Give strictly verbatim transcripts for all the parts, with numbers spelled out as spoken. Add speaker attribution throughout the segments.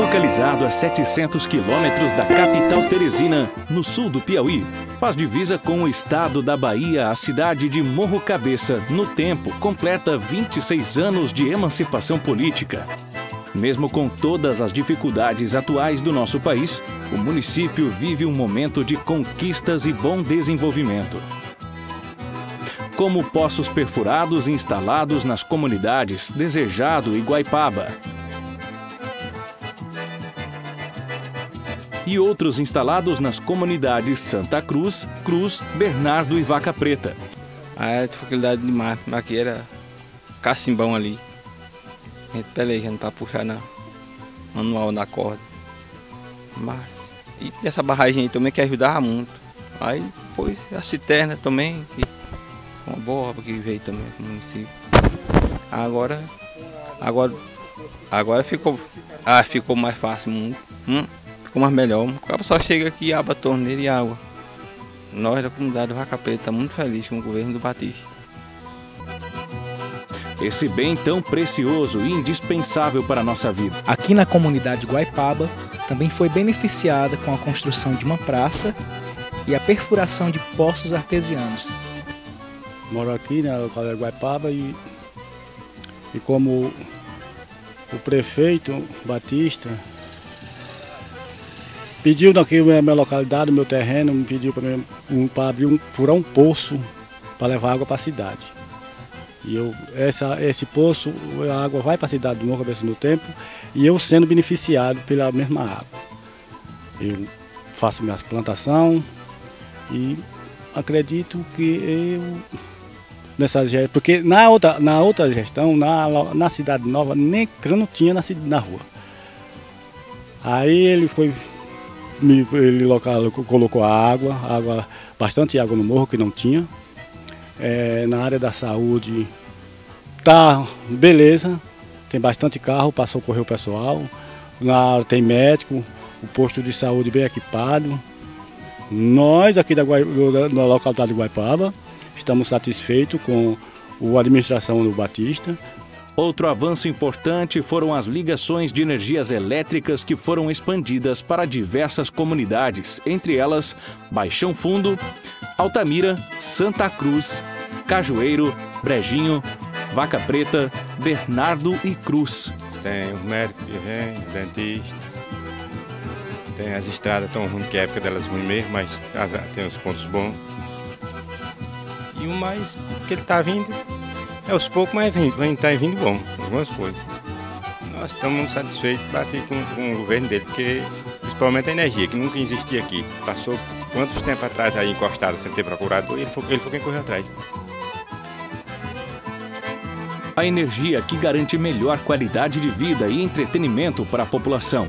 Speaker 1: Localizado a setecentos quilômetros da capital teresina, no sul do Piauí, faz divisa com o estado da Bahia, a cidade de Morro Cabeça, no tempo, completa vinte e seis anos de emancipação política. Mesmo com todas as dificuldades atuais do nosso país, o município vive um momento de conquistas e bom desenvolvimento. Como poços perfurados instalados nas comunidades Desejado e Guaipaba, e outros instalados nas comunidades Santa Cruz, Cruz, Bernardo e Vaca Preta.
Speaker 2: A dificuldade demais, mas aqui era cacimbão ali, a gente pelejando para puxar na manual na corda. Mas, e essa barragem aí também que ajudava muito. Aí depois a cisterna também, que uma boa obra que veio também no município. Agora, agora, agora ficou, ah, ficou mais fácil muito. Hum? Ficou mais melhor. O cara só chega aqui, abre a torneira e água. Nós da comunidade Vaca Preta estamos muito felizes com o governo do Batista.
Speaker 1: Esse bem tão precioso e indispensável para a nossa vida.
Speaker 3: Aqui na comunidade Guaipaba também foi beneficiada com a construção de uma praça e a perfuração de poços artesianos.
Speaker 4: Moro aqui na localidade Guaipaba e, e como o prefeito Batista pediu aqui na minha localidade, no meu terreno, me pediu para um, abrir um, furar um poço para levar água para a cidade. E eu, essa, esse poço, a água vai para a cidade do Morro Cabeça no tempo e eu sendo beneficiado pela mesma água. Eu faço minhas plantações e acredito que eu, nessa gestão, porque na outra, na outra gestão, na, na Cidade Nova, nem cano tinha na, na rua. Aí ele foi. Ele local, colocou a água, água, bastante água no morro que não tinha. É, na área da saúde tá beleza, tem bastante carro para socorrer o pessoal. Na, tem médico, o posto de saúde bem equipado. Nós aqui da, da localidade de Guaipaba estamos satisfeitos com a administração do Batista.
Speaker 1: Outro avanço importante foram as ligações de energias elétricas que foram expandidas para diversas comunidades, entre elas Baixão Fundo, Altamira, Santa Cruz, Cajueiro, Brejinho, Vaca Preta, Bernardo e Cruz.
Speaker 5: Tem os médicos que vêm, os dentistas, tem as estradas tão ruins que é a época delas ruim mesmo, mas tem os pontos bons. E o mais que ele está vindo, é aos poucos, mas vem, está vindo bom, algumas coisas. Nós estamos satisfeitos de bater com, com o governo dele, porque principalmente a energia, que nunca existia aqui. Passou quantos tempos atrás aí encostado, sem ter procurado, ele foi, ele foi quem correu atrás.
Speaker 1: A energia que garante melhor qualidade de vida e entretenimento para a população.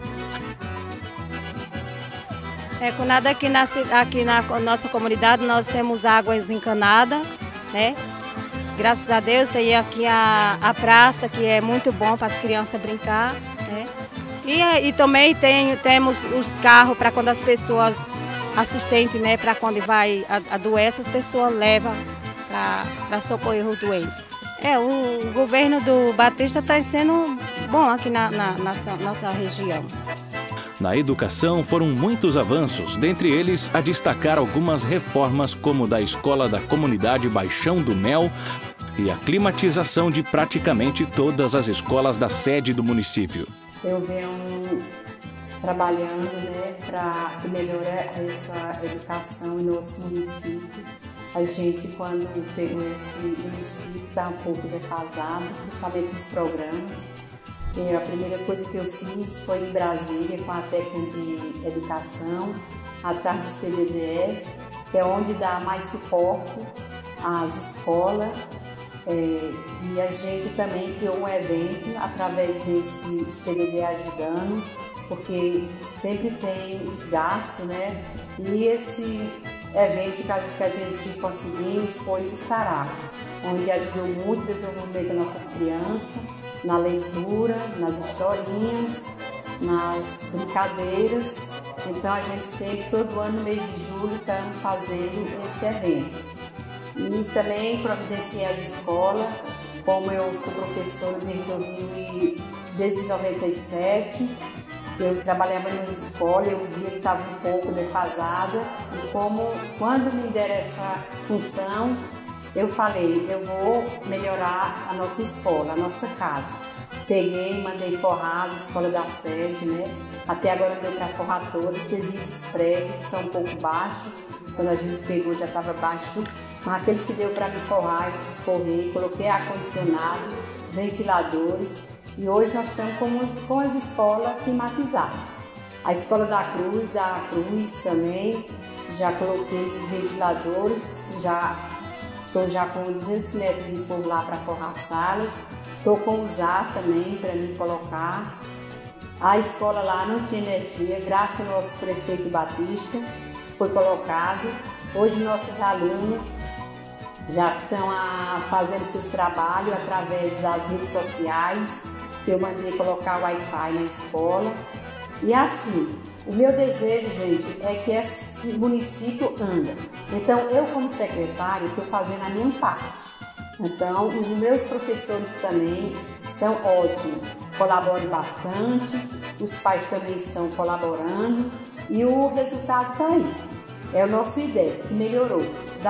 Speaker 6: É, com nada aqui na, aqui na nossa comunidade nós temos águas encanadas, né? Graças a Deus tem aqui a, a praça, que é muito bom para as crianças brincar, né? E, e também tem, temos os carros para quando as pessoas, assistentes, né? Para quando vai adoecer, as pessoas levam para socorrer os doentes. É, o governo do Batista está sendo bom aqui na, na, na nossa região.
Speaker 1: Na educação foram muitos avanços, dentre eles a destacar algumas reformas como da Escola da Comunidade Baixão do Mel e a climatização de praticamente todas as escolas da sede do município.
Speaker 7: Eu venho trabalhando, né, para melhorar essa educação em nosso município. A gente, quando pegou esse município, está um pouco defasado, principalmente nos programas. E a primeira coisa que eu fiz foi em Brasília com a técnica de educação, atrás dos P D D S, que é onde dá mais suporte às escolas. É, e a gente também criou um evento através desses P D D ajudando, porque sempre tem os gastos, né? E esse evento que a gente conseguimos foi o Sará, onde ajudou muito o desenvolvimento das nossas crianças, na leitura, nas historinhas, nas brincadeiras. Então a gente sempre, todo ano no mês de julho, estamos fazendo esse evento. E também providenciei as escolas, como eu sou professora desde, desde noventa e sete, Eu trabalhava nas escolas, eu via que estava um pouco defasada e como quando me deram essa função, eu falei, eu vou melhorar a nossa escola, a nossa casa. Peguei, mandei forrar as escolas da sede, né? Até agora deu para forrar todas, devido os prédios que são um pouco baixos. Quando a gente pegou já estava baixo, mas aqueles que deu para me forrar, eu forrei, coloquei ar-condicionado, ventiladores. E hoje nós estamos com as, com as escolas climatizadas. A escola da Cruz, da Cruz também, já coloquei ventiladores, já estou já com duzentos metros de fogo lá para forrar salas. Estou com os ar também para me colocar. A escola lá não tinha energia, graças ao nosso prefeito Batista, foi colocado. Hoje nossos alunos já estão a, fazendo seus trabalhos através das redes sociais, que eu mandei colocar o Wi-Fi na escola. E assim, o meu desejo, gente, é que esse município anda. Então, eu como secretária, estou fazendo a minha parte. Então, os meus professores também são ótimos, colaboram bastante, os pais também estão colaborando e o resultado está aí. É o nosso I D E B, que melhorou.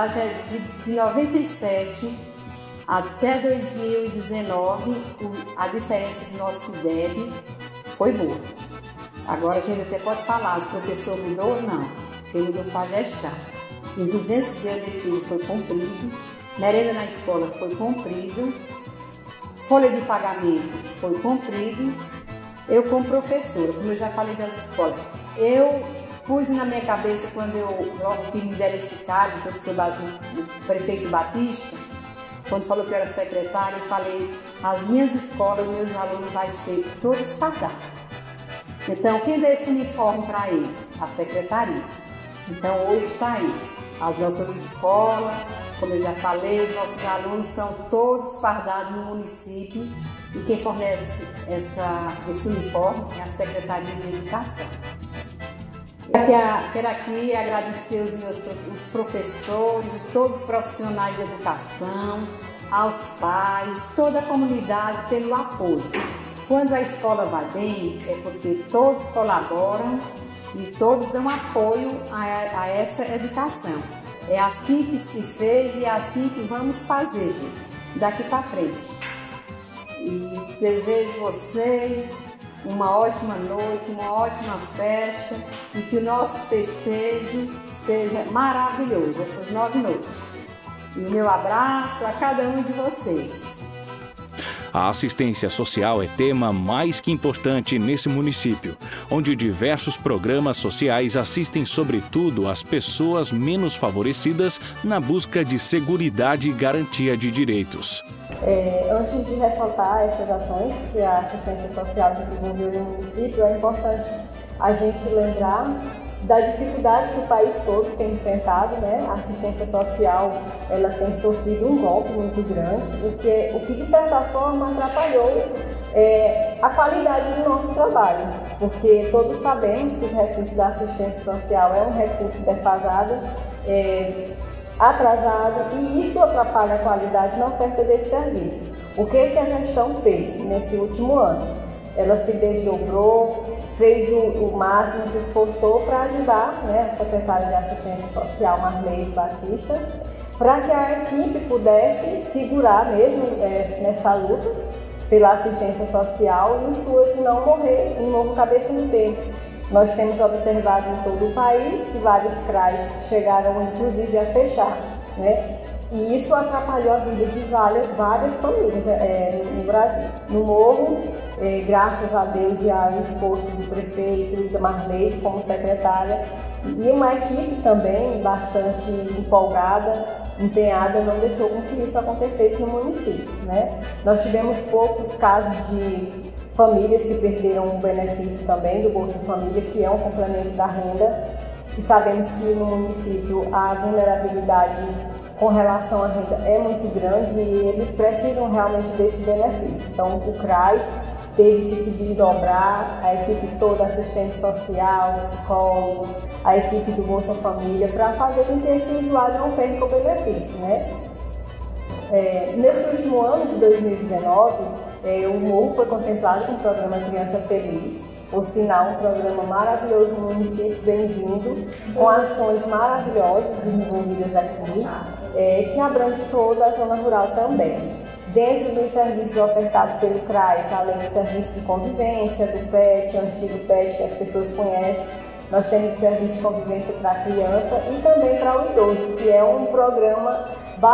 Speaker 7: De noventa e sete até dois mil e dezenove, a diferença do nosso I D E B foi boa. Agora a gente até pode falar, se o professor mudou ou não, quem mudou foi a gestão. Os duzentos dias letivo foi cumprido, merenda na escola foi cumprido, folha de pagamento foi cumprido. Eu como professora, como eu já falei das escolas, eu pus na minha cabeça quando eu, logo que me deram esse cargo, o professor o prefeito Batista, quando falou que eu era secretária, eu falei, as minhas escolas, os meus alunos vai ser todos fardados. Então, quem dá esse uniforme para eles? A secretaria. Então, hoje está aí. As nossas escolas, como eu já falei, os nossos alunos são todos fardados no município e quem fornece essa, esse uniforme é a Secretaria de Educação. Quero aqui agradecer os meus os professores, todos os profissionais de educação, aos pais, toda a comunidade pelo apoio. Quando a escola vai bem, é porque todos colaboram e todos dão apoio a, a essa educação. É assim que se fez e é assim que vamos fazer, gente, daqui para frente. E desejo vocês uma ótima noite, uma ótima festa e que o nosso festejo seja maravilhoso, essas nove noites. E o meu abraço a cada um de vocês.
Speaker 1: A assistência social é tema mais que importante nesse município, onde diversos programas sociais assistem sobretudo as pessoas menos favorecidas na busca de seguridade e garantia de direitos.
Speaker 8: É, antes de ressaltar essas ações que a assistência social desenvolveu no município, é importante a gente lembrar da dificuldade que o país todo tem enfrentado, né? A assistência social ela tem sofrido um golpe muito grande, o que, o que de certa forma atrapalhou é, a qualidade do nosso trabalho, porque todos sabemos que os recursos da assistência social é um recurso defasado, é, atrasado, e isso atrapalha a qualidade na oferta desse serviço. O que, que a gestão fez nesse último ano? Ela se desdobrou, fez o, o máximo, se esforçou para ajudar, né, a secretária de Assistência Social, Marley Batista, para que a equipe pudesse segurar mesmo é, nessa luta pela assistência social e o SUAS não morrer em Morro Cabeça no Tempo. Nós temos observado em todo o país que vários C R A S chegaram inclusive a fechar, né? E isso atrapalhou a vida de várias, várias famílias é, no Brasil. No Morro, é, graças a Deus e ao esforço do prefeito e da Marley como secretária, e uma equipe também bastante empolgada, empenhada, não deixou com que isso acontecesse no município, né? Nós tivemos poucos casos de famílias que perderam o benefício também do Bolsa Família, que é um complemento da renda, e sabemos que no município a vulnerabilidade com relação à renda é muito grande e eles precisam realmente desse benefício. Então, o C R A S teve que se desdobrar, a equipe toda, assistente social, psicólogo, a equipe do Bolsa Família, para fazer com que esse usuário não perca o benefício, né? É, nesse último ano de dois mil e dezenove, é, o Morro foi contemplado com o programa Criança Feliz, Por sinal, um programa maravilhoso no município, bem-vindo, com ações maravilhosas desenvolvidas aqui, é, que abrange toda a zona rural também. Dentro dos serviços ofertados pelo C R A S, além do serviço de convivência, do P E T, antigo P E T, que as pessoas conhecem, nós temos o serviço de convivência para a criança e também para o idoso, que é um programa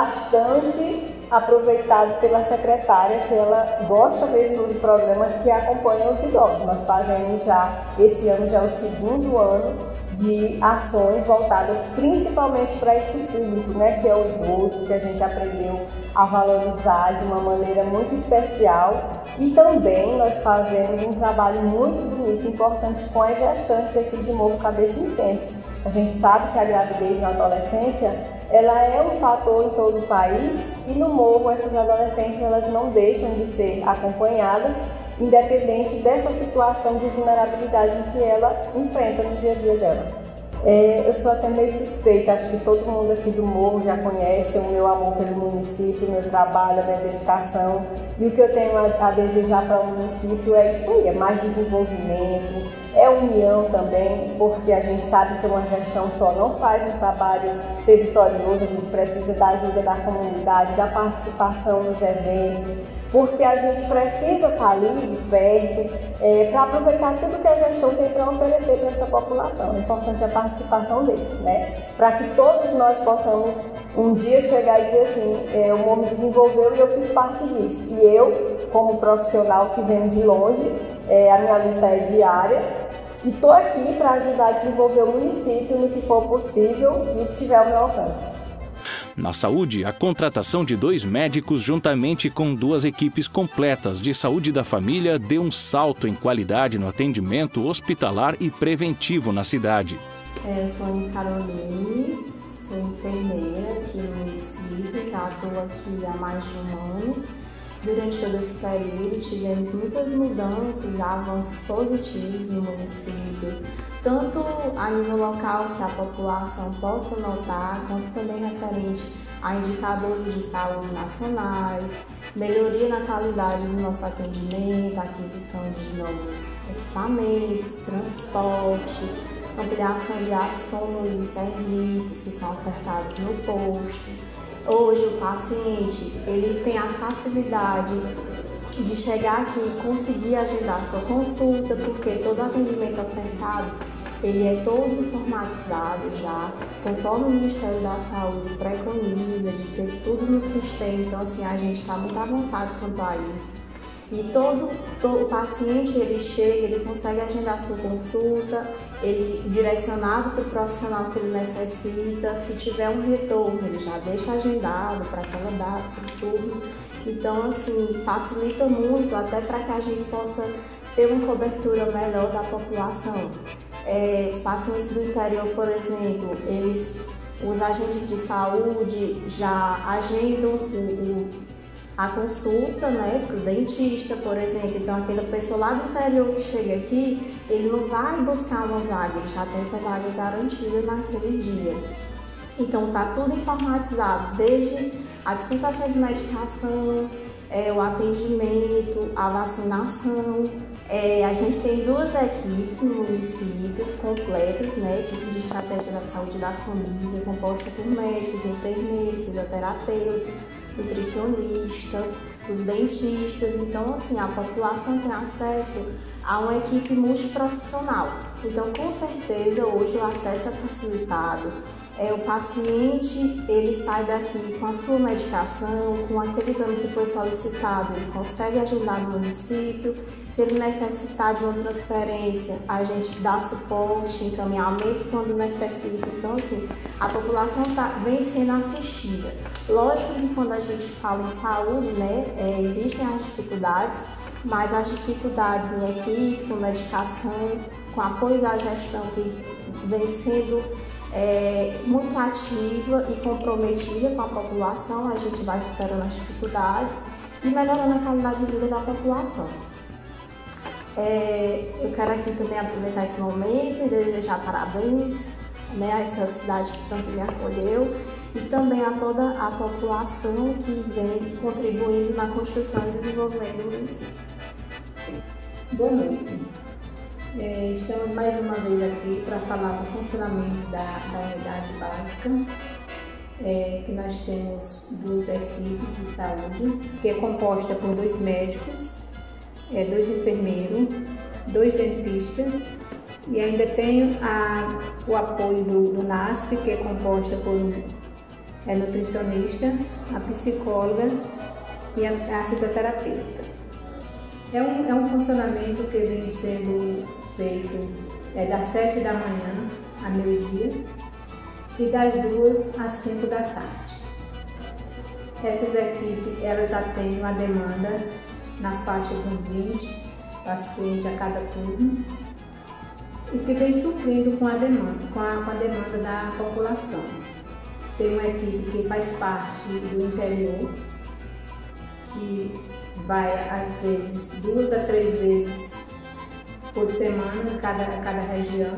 Speaker 8: bastante aproveitado pela secretária, que ela gosta mesmo do programa que acompanha os idosos. Nós fazemos já, esse ano já é o segundo ano de ações voltadas principalmente para esse público, né, que é o idoso, que a gente aprendeu a valorizar de uma maneira muito especial. E também nós fazemos um trabalho muito bonito e importante com as gestantes aqui de Morro Cabeça em Tempo. A gente sabe que a gravidez na adolescência ela é um fator em todo o país e no Morro essas adolescentes elas não deixam de ser acompanhadas, independente dessa situação de vulnerabilidade que ela enfrenta no dia a dia dela. É, eu sou até meio suspeita, acho que todo mundo aqui do Morro já conhece o meu amor pelo município, o meu trabalho, a minha dedicação, e o que eu tenho a, a desejar para o município é isso aí, é mais desenvolvimento, é união também, porque a gente sabe que uma gestão só não faz um trabalho ser vitorioso, a gente precisa da ajuda da comunidade, da participação nos eventos, porque a gente precisa estar ali, perto, é, para aproveitar tudo que a gestão tem para oferecer para essa população. É importante a participação deles, né? Para que todos nós possamos um dia chegar e dizer assim, é, o Morro desenvolveu e eu fiz parte disso. E eu, como profissional que venho de longe, é, a minha luta é diária, e estou aqui para ajudar a desenvolver o município no que for possível e que tiver ao meu alcance.
Speaker 1: Na saúde, a contratação de dois médicos juntamente com duas equipes completas de saúde da família deu um salto em qualidade no atendimento hospitalar e preventivo na cidade.
Speaker 9: Eu sou Ana Caroline, sou enfermeira aqui no município, já estou aqui há mais de um ano. Durante todo esse período tivemos muitas mudanças, avanços positivos no município, tanto a nível local que a população possa notar, quanto também referente a indicadores de saúde nacionais, melhoria na qualidade do nosso atendimento, aquisição de novos equipamentos, transportes, ampliação de ações e serviços que são ofertados no posto. Hoje o paciente ele tem a facilidade de chegar aqui e conseguir agendar sua consulta, porque todo atendimento ofertado ele é todo informatizado já, conforme o Ministério da Saúde preconiza, de ter tudo no sistema. Então assim, a gente está muito avançado quanto a isso. E todo, todo o paciente, ele chega, ele consegue agendar sua consulta, ele direcionado para o profissional que ele necessita. Se tiver um retorno, ele já deixa agendado para aquela data, para turno. Então, assim, facilita muito até para que a gente possa ter uma cobertura melhor da população. É, os pacientes do interior, por exemplo, eles, os agentes de saúde já agendam o, o a consulta, né, para o dentista, por exemplo. Então, aquela pessoa lá do interior que chega aqui, ele não vai buscar uma vaga, ele já tem essa vaga garantida naquele dia. Então, tá tudo informatizado, desde a dispensação de medicação, é, o atendimento, a vacinação. É, a gente tem duas equipes no município completas, né, equipe de estratégia da saúde da família, composta por médicos, enfermeiros, fisioterapeuta, nutricionista, os dentistas. Então, assim, a população tem acesso a uma equipe multiprofissional. Então, com certeza, hoje o acesso é facilitado. É, o paciente, ele sai daqui com a sua medicação, com aquele exame que foi solicitado, ele consegue agendar no município. Se ele necessitar de uma transferência, a gente dá suporte, encaminhamento quando necessita. Então, assim, a população tá, vem sendo assistida. Lógico que quando a gente fala em saúde, né, é, existem as dificuldades, mas as dificuldades em equipe, com medicação, com apoio da gestão que vem sendo É, muito ativa e comprometida com a população, a gente vai superando as dificuldades e melhorando a qualidade de vida da população. É, eu quero aqui também aproveitar esse momento e desejar parabéns, né, a essa cidade que tanto me acolheu e também a toda a população que vem contribuindo na construção e desenvolvimento do município.
Speaker 7: Boa noite. É, estamos mais uma vez aqui para falar do funcionamento da, da unidade básica, é, que nós temos duas equipes de saúde, que é composta por dois médicos, é, dois enfermeiros, dois dentistas, e ainda tem a, o apoio do, do NASP, que é composta por um é, nutricionista, a psicóloga e a, a fisioterapeuta. É um, é um funcionamento que vem sendo feito é, das sete da manhã a meio-dia e das duas às cinco da tarde. Essas equipes, elas atendem a demanda na faixa de uns vinte pacientes a cada turno e que vem suprindo com a demanda, com a, com a demanda da população. Tem uma equipe que faz parte do interior, que vai às vezes duas a três vezes por semana em cada, cada região.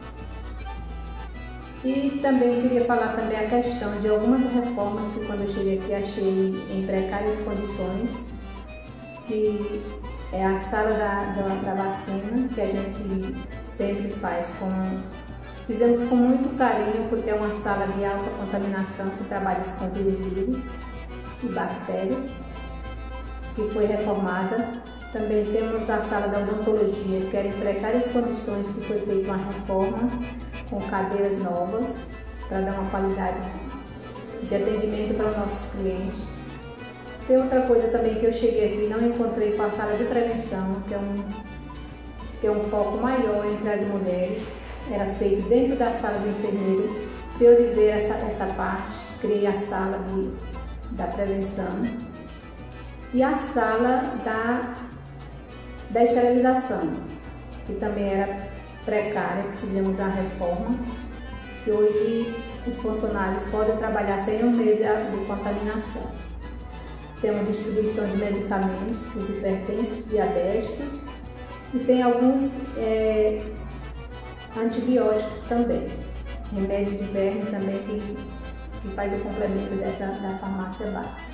Speaker 7: E também queria falar também a questão de algumas reformas que quando eu cheguei aqui achei em precárias condições, que é a sala da, da, da vacina, que a gente sempre faz com... Fizemos com muito carinho, porque é uma sala de alta contaminação que trabalha com vírus, vírus e bactérias, que foi reformada. Também temos a sala da odontologia, que era em precárias condições, que foi feita uma reforma com cadeiras novas, para dar uma qualidade de atendimento para os nossos clientes. Tem outra coisa também que eu cheguei aqui e não encontrei, foi a sala de prevenção, que é um, que é um foco maior entre as mulheres. Era feito dentro da sala do enfermeiro, priorizei essa, essa parte, criei a sala de, da prevenção e a sala da, da esterilização, que também era precária, que fizemos a reforma, que hoje os funcionários podem trabalhar sem o medo de contaminação. Temos distribuição de medicamentos para os hipertensos, diabéticos e tem alguns é, antibióticos também, remédio de verme também que, que faz o complemento dessa, da farmácia básica.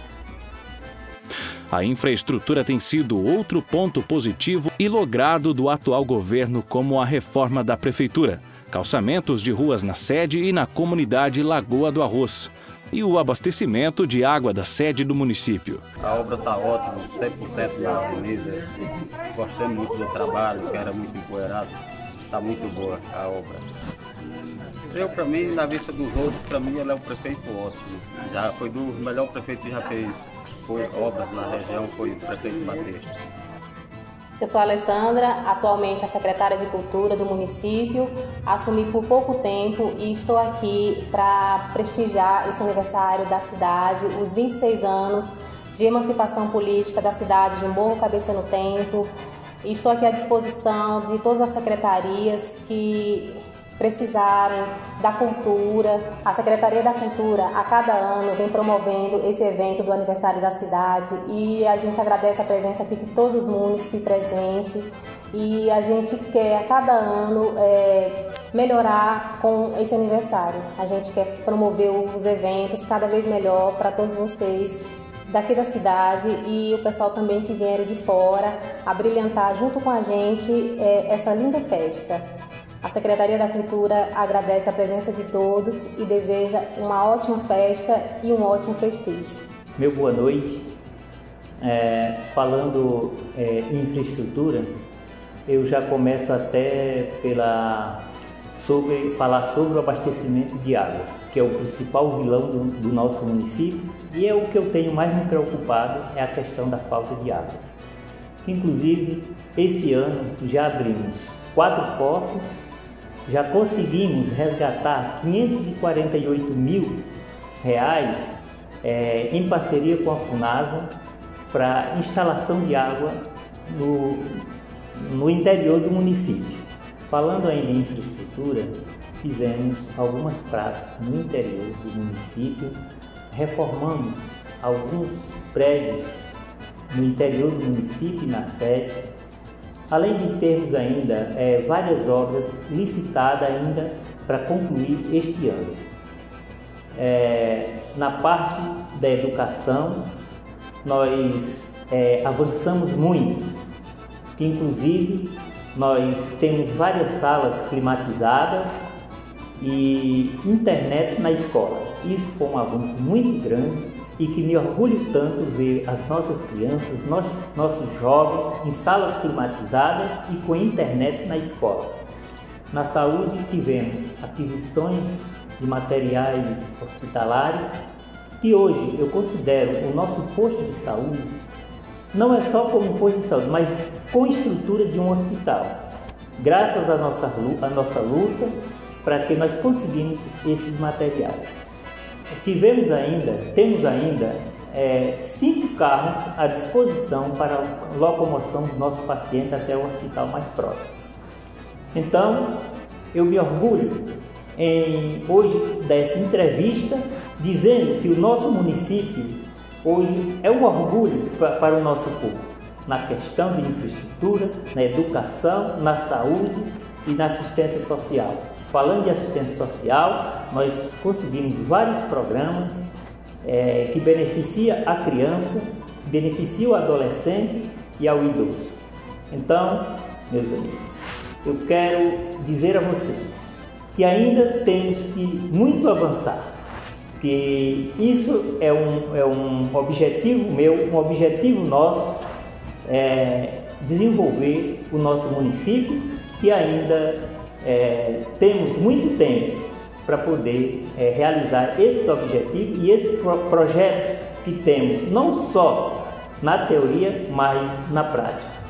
Speaker 1: A infraestrutura tem sido outro ponto positivo e logrado do atual governo, como a reforma da prefeitura, calçamentos de ruas na sede e na comunidade Lagoa do Arroz, e o abastecimento de água da sede do município.
Speaker 10: A obra está ótima, cem por cento da beleza. Gostei muito do trabalho, que era muito empoeirado. Está muito boa a obra. Eu, para mim, na vista dos outros, para mim ele é um prefeito ótimo. Já foi do melhor prefeito que já fez foi, obras na região, foi o prefeito Matheus.
Speaker 11: Eu sou a Alessandra, atualmente a secretária de Cultura do município, assumi por pouco tempo e estou aqui para prestigiar esse aniversário da cidade, os vinte e seis anos de emancipação política da cidade de Morro Cabeça no Tempo. E estou aqui à disposição de todas as secretarias que precisarem da cultura. A Secretaria da Cultura, a cada ano, vem promovendo esse evento do aniversário da cidade e a gente agradece a presença aqui de todos os munícipes presentes e a gente quer, a cada ano, é, melhorar com esse aniversário. A gente quer promover os eventos cada vez melhor para todos vocês daqui da cidade e o pessoal também que vieram de fora a brilhantar junto com a gente é, essa linda festa. A Secretaria da Cultura agradece a presença de todos e deseja uma ótima festa e um ótimo festígio.
Speaker 12: Meu boa noite. É, falando é, em infraestrutura, eu já começo até pela, sobre, falar sobre o abastecimento de água, que é o principal vilão do, do nosso município e é o que eu tenho mais me preocupado, é a questão da falta de água. Inclusive, esse ano já abrimos quatro poços, já conseguimos resgatar quinhentos e quarenta e oito mil reais é, em parceria com a FUNASA para instalação de água no, no interior do município. Falando ainda em infraestrutura, fizemos algumas praças no interior do município, reformamos alguns prédios no interior do município e na sede, além de termos ainda é, várias obras licitadas ainda para concluir este ano. É, na parte da educação, nós é, avançamos muito, que inclusive Nós temos várias salas climatizadas e internet na escola. Isso foi um avanço muito grande e que me orgulho tanto ver as nossas crianças, nós, nossos jovens em salas climatizadas e com internet na escola. Na saúde tivemos aquisições de materiais hospitalares e hoje eu considero o nosso posto de saúde não é só como posto de saúde, mas com estrutura de um hospital. Graças à nossa, à nossa luta para que nós conseguimos esses materiais. Tivemos ainda, temos ainda é, cinco carros à disposição para a locomoção do nosso paciente até o hospital mais próximo. Então, eu me orgulho em hoje dessa entrevista dizendo que o nosso município hoje é um orgulho para, para o nosso povo, na questão de infraestrutura, na educação, na saúde e na assistência social. Falando de assistência social, nós conseguimos vários programas é, que beneficiam a criança, beneficiam o adolescente e ao idoso. Então, meus amigos, eu quero dizer a vocês que ainda temos que muito avançar, que isso é um, é um objetivo meu, um objetivo nosso, é, desenvolver o nosso município, que ainda é, temos muito tempo para poder é, realizar esses objetivos e esses pro projetos que temos, não só na teoria, mas na prática.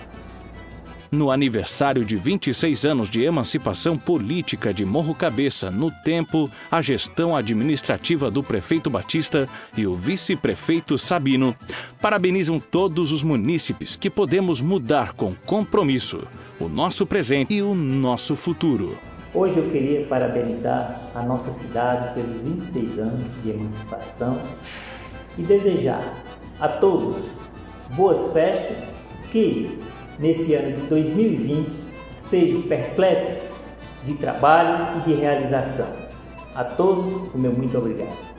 Speaker 1: No aniversário de vinte e seis anos de emancipação política de Morro Cabeça, no tempo, a gestão administrativa do prefeito Batista e o vice-prefeito Sabino parabenizam todos os munícipes que podemos mudar com compromisso o nosso presente e o nosso futuro.
Speaker 12: Hoje eu queria parabenizar a nossa cidade pelos vinte e seis anos de emancipação e desejar a todos boas festas, que nesse ano de dois mil e vinte sejam perpletos de trabalho e de realização. A todos, o meu muito obrigado.